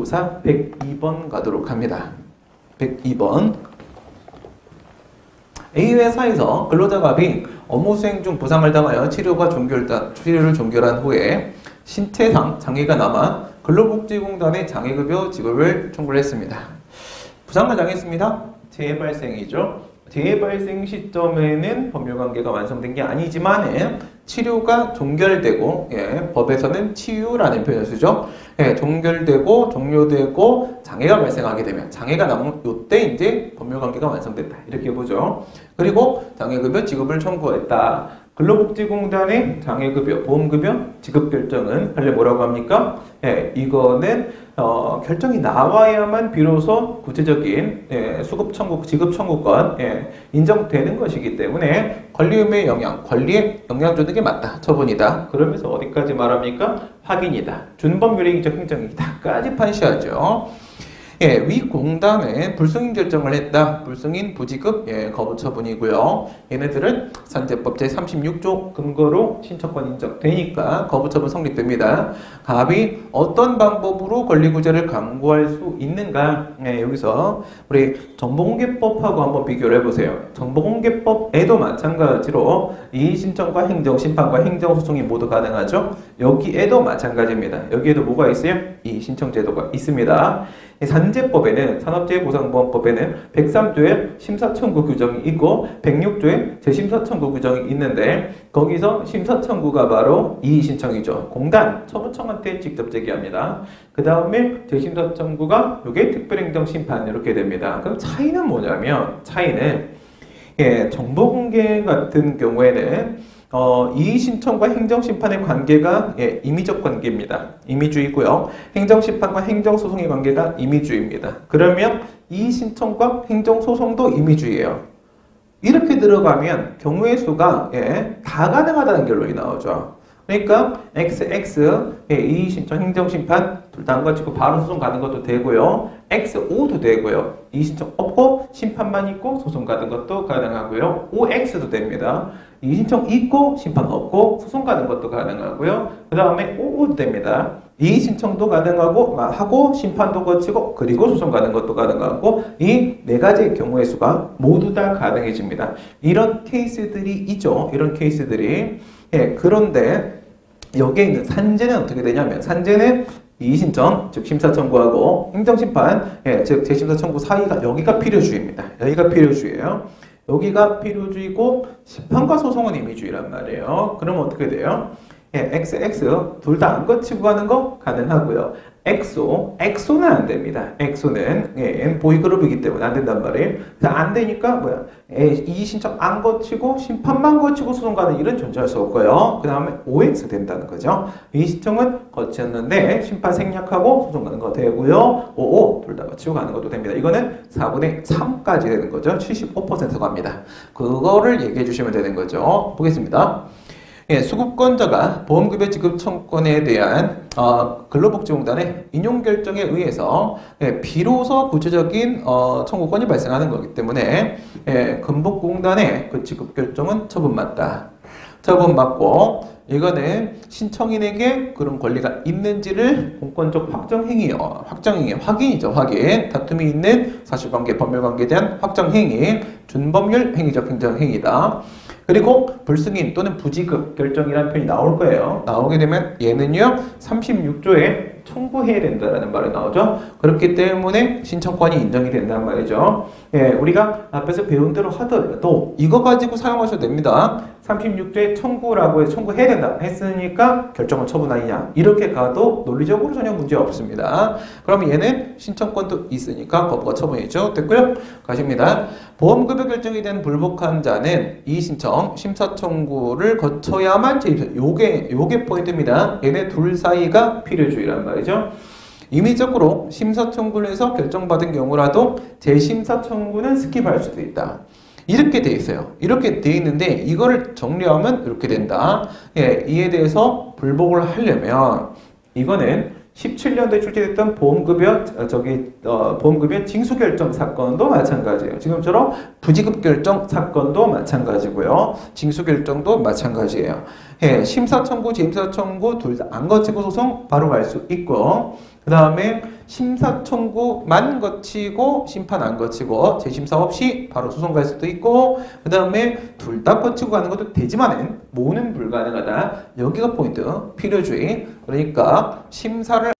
요구사 102번 가도록 합니다. 102번. A회사에서 근로자갑이 업무 수행 중 부상을 당하여 치료를 종결한 후에 신체상 장애가 남아 근로복지공단에 장애급여 지급을 청구를 했습니다. 부상을 당했습니다. 재발생이죠. 재발생 시점에는 법률관계가 완성된 게 아니지만 치료가 종결되고 법에서는 치유라는 표현을 쓰죠. 종결되고 종료되고 장애가 발생하게 되면 장애가 남은 이때 이제 법률관계가 완성됐다 이렇게 보죠. 그리고 장애급여 지급을 청구했다. 근로복지공단의 장애급여, 보험급여 지급 결정은 원래 뭐라고 합니까? 이거는 결정이 나와야만 비로소 구체적인 수급 청구, 지급 청구권 인정되는 것이기 때문에 권리의무의 영향, 권리에 영향 주는 게 맞다. 처분이다. 그러면서 어디까지 말합니까? 확인이다. 준법유리적 행정이다까지 판시하죠. 위 공단에 불승인 결정을 했다. 불승인 부지급 거부 처분이고요. 얘네들은 산재법 제36조 근거로 신청권 인정되니까 거부 처분 성립됩니다. 갑이 어떤 방법으로 권리구제를 강구할 수 있는가? 여기서 우리 정보공개법하고 한번 비교를 해보세요. 정보공개법에도 마찬가지로 이의신청과 행정심판과 행정소송이 모두 가능하죠. 여기에도 마찬가지입니다. 여기에도 뭐가 있어요? 이의신청제도가 있습니다. 산재법에는 산업재해보상보험법에는 103조에 심사청구 규정이 있고 106조에 재심사청구 규정이 있는데 거기서 심사청구가 바로 이의신청이죠. 공단, 처분청한테 직접 제기합니다. 그 다음에 재심사청구가 이게 특별행정심판 이렇게 됩니다. 그럼 차이는 뭐냐면 차이는 정보공개 같은 경우에는 이의신청과 행정심판의 관계가 임의적 관계입니다. 임의주의고요. 행정심판과 행정소송의 관계가 임의주의입니다. 그러면 이의신청과 행정소송도 임의주의예요. 이렇게 들어가면 경우의 수가 다 가능하다는 결론이 나오죠. 그러니까 XX, 이의신청, 행정심판 둘 다 안 거치고 바로 소송 가는 것도 되고요. XO도 되고요. 이의신청 없고 심판만 있고 소송 가는 것도 가능하고요. OX도 됩니다. 이의신청 있고 심판 없고 소송 가는 것도 가능하고요. 그 다음에 OO도 됩니다. 이의신청도 가능하고 심판도 거치고 그리고 소송 가는 것도 가능하고 이 네 가지의 경우의 수가 모두 다 가능해집니다. 이런 케이스들이 있죠. 이런 케이스들이. 그런데 여기에 있는 산재는 어떻게 되냐면 산재는 이의신청, 즉 심사청구하고 행정심판, 즉 재심사청구 사이가 여기가 필요주의입니다. 여기가 필요주의예요. 여기가 필요주의고 심판과 소송은 임의주의란 말이에요. 그럼 어떻게 돼요? XX 둘 다 안 거치고 가는 거 가능하고요. 엑소는 안 됩니다. 엑소는 보이그룹이기 때문에 안 된단 말이에요. 안 되니까 이의신청 안 거치고 심판만 거치고 소송 가는 일은 존재할 수 없고요. 그 다음에 OX 된다는 거죠. 이의신청은 거쳤는데 심판 생략하고 소송 가는 거 되고요. OO 둘 다 거치고 가는 것도 됩니다. 이거는 4분의 3까지 되는 거죠. 75% 갑니다. 그거를 얘기해 주시면 되는 거죠. 보겠습니다. 수급권자가 보험급여 지급 청구권에 대한 근로복지공단의 인용결정에 의해서 비로소 구체적인 청구권이 발생하는 거기 때문에 근복공단의 그 지급결정은 처분받다. 처분받고 이거는 신청인에게 그런 권리가 있는지를 공권적 확정행위요. 확정행위, 확인이죠. 확인. 다툼이 있는 사실관계, 법률관계에 대한 확정행위, 준법률 행위적 행정행위다. 그리고 불승인 또는 부지급 결정이라는 표현이 나올 거예요. 나오게 되면 얘는요 36조에 청구해야 된다라는 말이 나오죠. 그렇기 때문에 신청권이 인정이 된다는 말이죠. 우리가 앞에서 배운 대로 하더라도 이거 가지고 사용하셔도 됩니다. 36조에 청구라고 해서 청구해야 된다 했으니까 결정은 처분 아니냐 이렇게 가도 논리적으로 전혀 문제 없습니다. 그럼 얘는 신청권도 있으니까 거부가 처분이죠. 됐고요. 가십니다. 보험급여 결정이 된 불복한 자는 이의신청, 심사청구를 거쳐야만 재입선. 요게 포인트입니다. 얘네 둘 사이가 필요주의란 말이죠. 임의적으로 심사청구를 해서 결정받은 경우라도 재심사청구는 스킵할 수도 있다. 이렇게 돼 있어요. 이렇게 돼 있는데 이거를 정리하면 이렇게 된다. 이에 대해서 불복을 하려면 이거는 17년도에 출제됐던 보험급여 징수결정 사건도 마찬가지예요. 지금처럼 부지급 결정 사건도 마찬가지고요. 징수결정도 마찬가지예요. 예, 심사 청구, 재심사 청구 둘 다 안 거치고 소송 바로 갈 수 있고, 그 다음에 심사 청구만 거치고 심판 안 거치고 재심사 없이 바로 소송 갈 수도 있고, 그 다음에 둘 다 거치고 가는 것도 되지만은 모는 불가능하다. 여기가 포인트. 필요주의. 그러니까 심사를